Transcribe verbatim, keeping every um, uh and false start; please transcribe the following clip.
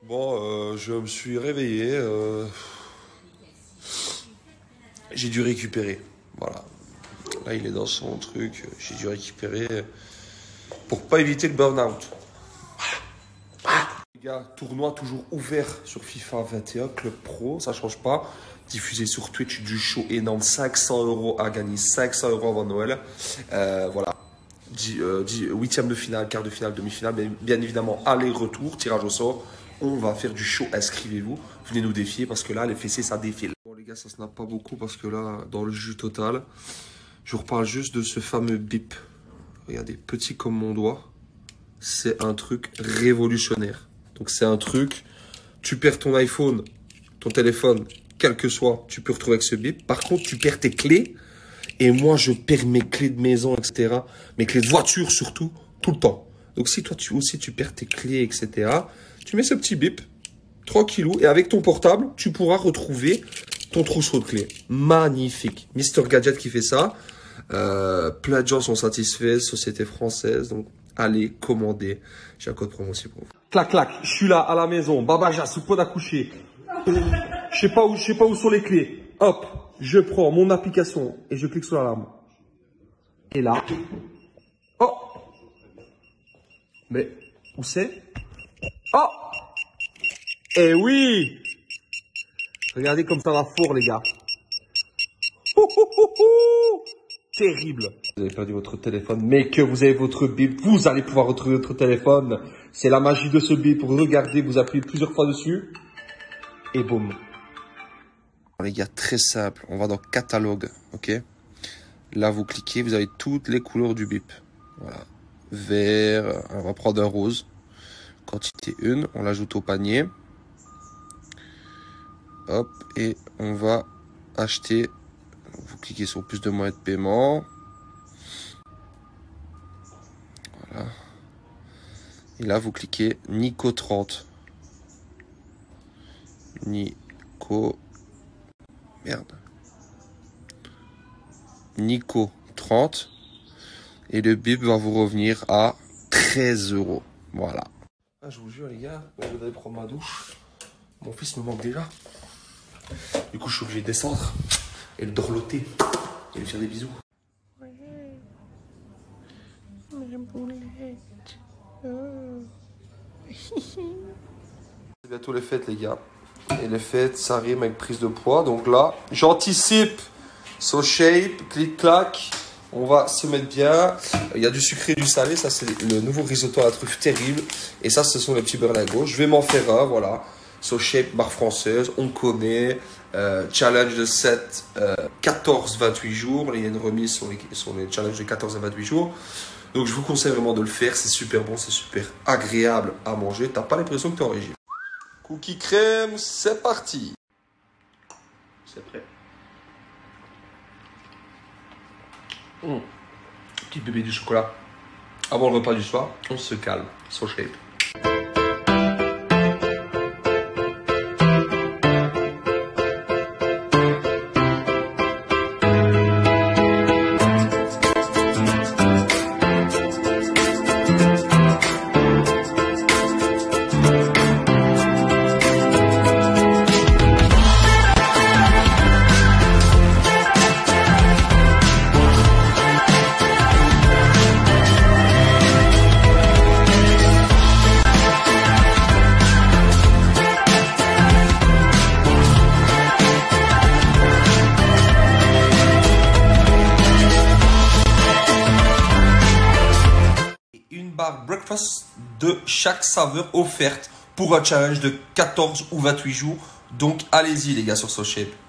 Bon, euh, je me suis réveillé. Euh... J'ai dû récupérer. Voilà. Là, il est dans son truc. J'ai dû récupérer pour pas éviter le burn-out. Les gars, tournoi toujours ouvert sur FIFA vingt et un, Club Pro, ça change pas. Diffusé sur Twitch, du show énorme, cinq cents euros à gagner, cinq cents euros avant Noël. Euh, voilà. Huitième de finale, quart de finale, demi-finale, mais bien évidemment, aller-retour, tirage au sort. On va faire du show, inscrivez-vous. Venez nous défier parce que là, les fessiers, ça défile. Bon, les gars, ça se n'a pas beaucoup parce que là, dans le jus total, je vous reparle juste de ce fameux bip. Regardez, petit comme mon doigt. C'est un truc révolutionnaire. Donc, c'est un truc, tu perds ton iPhone, ton téléphone, quel que soit, tu peux retrouver avec ce bip. Par contre, tu perds tes clés. Et moi, je perds mes clés de maison, et cetera. Mes clés de voiture, surtout, tout le temps. Donc, si toi tu, aussi, tu perds tes clés, et cetera, tu mets ce petit bip, tranquillou, et avec ton portable, tu pourras retrouver ton trousseau de clés. Magnifique. Mister Gadget qui fait ça. Euh, plein de gens sont satisfaits, société française. Donc, allez, commandez. J'ai un code promo aussi pour vous. Clac, clac, je suis là, à la maison. Babaja, sous pot d'accoucher. Je sais pas où, je sais pas où sont les clés. Hop, je prends mon application et je clique sur l'alarme. Et là, oh, mais où c'est? Oh, eh oui, regardez comme ça va fort, les gars. Ouh, ouh, ouh, ouh. Terrible. Vous avez perdu votre téléphone, mais que vous avez votre bip, vous allez pouvoir retrouver votre téléphone. C'est la magie de ce bip. Regardez, vous appuyez plusieurs fois dessus et boum. Les gars, très simple. On va dans catalogue, ok. Là, vous cliquez, vous avez toutes les couleurs du bip. Voilà. Vert, on va prendre un rose. Quantité un, on l'ajoute au panier. Hop, et on va acheter. Vous cliquez sur plus de moyens de paiement. Voilà. Et là, vous cliquez Nico trente. Nico. Merde. Nico trente. Et le bip va vous revenir à treize euros. Voilà. Ah, je vous jure, les gars, je vais aller prendre ma douche. Mon fils me manque déjà. Du coup, je suis obligé de descendre et le dorloter et lui faire des bisous. Ouais. Ma boulette. Oh. C'est bientôt les fêtes, les gars. Et les fêtes, ça rime avec prise de poids. Donc là, j'anticipe. So shape, clic-clac. On va se mettre bien. Il y a du sucré et du salé. Ça, c'est le nouveau risotto à la truffe terrible. Et ça, ce sont les petits berlingots. Je vais m'en faire un, voilà. So shape, marque française. On connaît. Euh, challenge de sept, euh, quatorze, vingt-huit jours. Il y a une remise sur les, sur les challenges de quatorze à vingt-huit jours. Donc, je vous conseille vraiment de le faire. C'est super bon, c'est super agréable à manger. T'as pas l'impression que tu es en régime. Cookie crème, c'est parti. C'est prêt. Mmh. Petit bébé du chocolat. Avant le repas du soir, on se calme. So shape. Breakfast de chaque saveur offerte pour un challenge de quatorze ou vingt-huit jours. Donc allez-y les gars sur So Shape.